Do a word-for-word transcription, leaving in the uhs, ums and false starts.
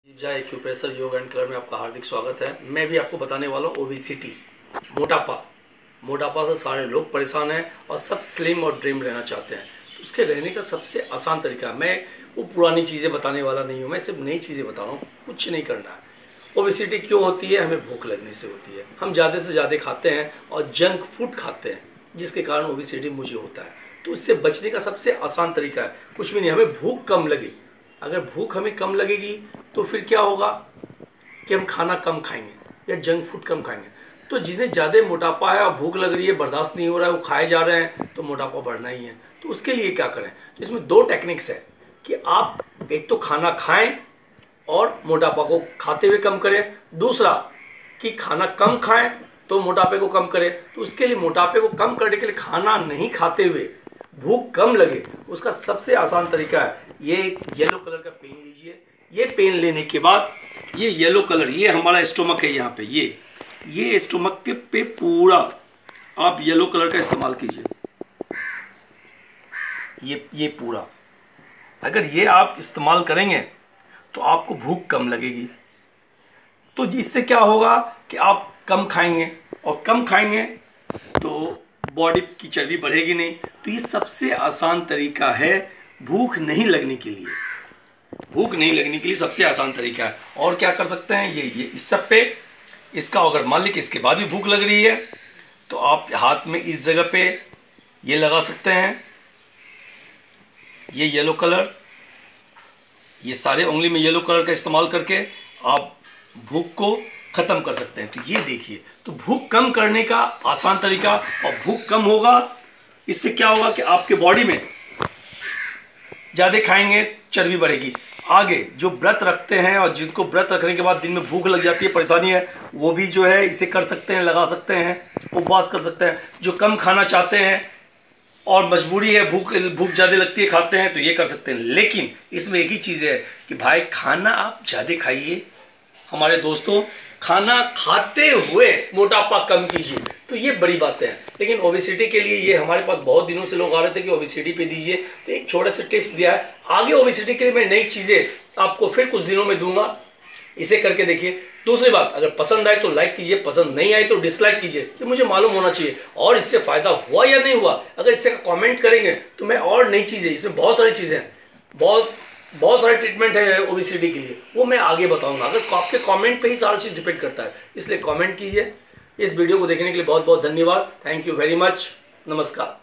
जीवजा acupressure yoga and club में आपका हार्दिक स्वागत है। मैं भी आपको बताने वाला हूँ ओबेसिटी, मोटापा। मोटापा से सारे लोग परेशान हैं और सब स्लिम और ड्रीम रहना चाहते हैं। तो उसके रहने का सबसे आसान तरीका, मैं वो पुरानी चीज़ें बताने वाला नहीं हूँ, मैं सिर्फ नई चीज़ें बता रहा हूँ। कुछ नहीं करना है। ओबेसिटी क्यों होती है? हमें भूख लगने से होती है। हम ज़्यादा से ज़्यादा खाते हैं और जंक फूड खाते हैं, जिसके कारण ओबेसिटी मुझे होता है। तो इससे बचने का सबसे आसान तरीका है, कुछ भी नहीं, हमें भूख कम लगे। अगर भूख हमें कम लगेगी तो फिर क्या होगा कि हम खाना कम खाएंगे या जंक फूड कम खाएंगे। तो जिन्हें ज़्यादा मोटापा है और भूख लग रही है, बर्दाश्त नहीं हो रहा है, वो खाए जा रहे हैं, तो मोटापा बढ़ना ही है। तो उसके लिए क्या करें? तो इसमें दो टेक्निक्स है कि आप एक तो खाना खाएं और मोटापा को खाते हुए कम करें, दूसरा कि खाना कम खाएं तो मोटापे को कम करें। तो उसके लिए मोटापे को कम करने के लिए खाना नहीं खाते हुए भूख कम लगे, उसका सबसे आसान तरीका है, ये येलो कलर का पेन लीजिए। ये पेन लेने के बाद ये येलो कलर, ये हमारा स्टोमक है, यहाँ पे ये ये स्टोमक के पे पूरा आप येलो कलर का इस्तेमाल कीजिए। ये ये पूरा अगर ये आप इस्तेमाल करेंगे तो आपको भूख कम लगेगी। तो इससे क्या होगा कि आप कम खाएंगे, और कम खाएंगे तो बॉडी की चर्बी बढ़ेगी नहीं। तो ये सबसे आसान तरीका है भूख नहीं लगने के लिए। भूख नहीं लगने के लिए सबसे आसान तरीका है। और क्या कर सकते हैं, ये ये इस सब पे इसका अगर मान लीजिए इसके बाद भी भूख लग रही है तो आप हाथ में इस जगह पे ये लगा सकते हैं, ये येलो कलर, ये सारे उंगली में येलो कलर का इस्तेमाल करके आप भूख को ख़त्म कर सकते हैं। तो ये देखिए, तो भूख कम करने का आसान तरीका। और भूख कम होगा, इससे क्या होगा कि आपके बॉडी में ज़्यादा खाएंगे चर्बी बढ़ेगी। आगे जो व्रत रखते हैं और जिनको व्रत रखने के बाद दिन में भूख लग जाती है, परेशानी है, वो भी जो है इसे कर सकते हैं, लगा सकते हैं, उपवास कर सकते हैं। जो कम खाना चाहते हैं और मजबूरी है, भूख भूख ज़्यादा लगती है, खाते हैं, तो ये कर सकते हैं। लेकिन इसमें एक ही चीज़ है कि भाई खाना आप ज़्यादा खाइए। हमारे दोस्तों, खाना खाते हुए मोटापा कम कीजिए, तो ये बड़ी बात है। लेकिन ओबेसिटी के लिए ये हमारे पास बहुत दिनों से लोग आ रहे थे कि ओबेसिटी पे दीजिए, तो एक छोटा सा टिप्स दिया है। आगे ओबेसिटी के लिए मैं नई चीज़ें आपको फिर कुछ दिनों में दूंगा, इसे करके देखिए। दूसरी बात, अगर पसंद आए तो लाइक कीजिए, पसंद नहीं आए तो डिसलाइक कीजिए, ये मुझे मालूम होना चाहिए और इससे फ़ायदा हुआ या नहीं हुआ। अगर इससे कॉमेंट करेंगे तो मैं और नई चीज़ें, इसमें बहुत सारी चीज़ें हैं, बहुत बहुत सारे ट्रीटमेंट है ओबेसिटी के लिए, वो मैं आगे बताऊंगा। अगर आपके कमेंट पे ही सारा चीज़ डिपेंड करता है, इसलिए कमेंट कीजिए। इस वीडियो को देखने के लिए बहुत बहुत धन्यवाद। Thank you very much. नमस्कार।